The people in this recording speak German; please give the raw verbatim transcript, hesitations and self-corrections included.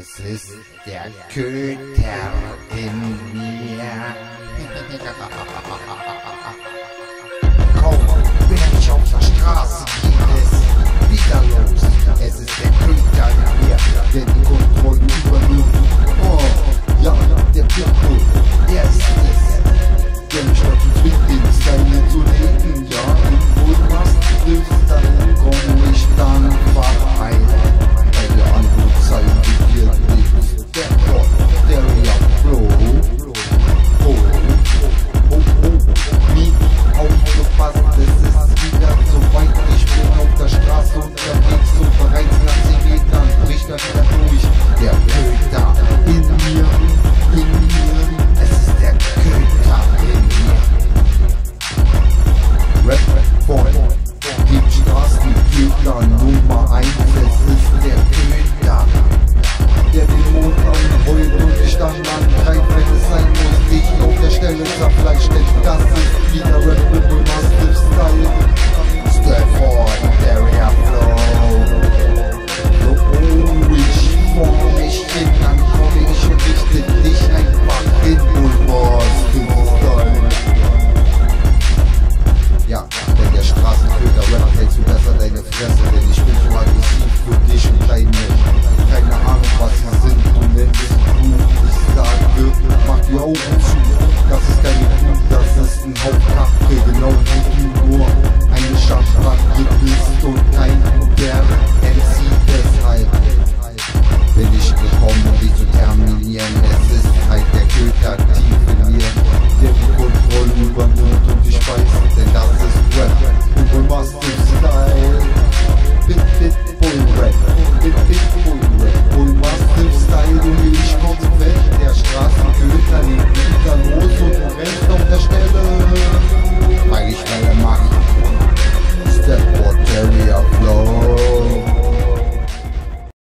Es ist der Köter in mir. Kaum bin ich auf der Straße, geht es wieder los. Es ist der Köter in mir, der die Kontrolle übernimmt. Oh, ja, der Pitbull, er ist es, der mich dazu zwingt, den Style zu legen. Ja, wenn du was triffst, dann komm ich dann vorbei. Bei der Antwortzeit wird nichts. Der Gott, der ja Flow. Oh, oh, oh, oh, nie aufgepasst, es ist wieder so weit. Ich bin auf der Straße unterwegs und bereits nach zehn Metern bricht er wieder durch. Der Köter in mir, in mir, es ist der Köter in mir. Rap, Rap, Boy, die Straßen, die Köter nur.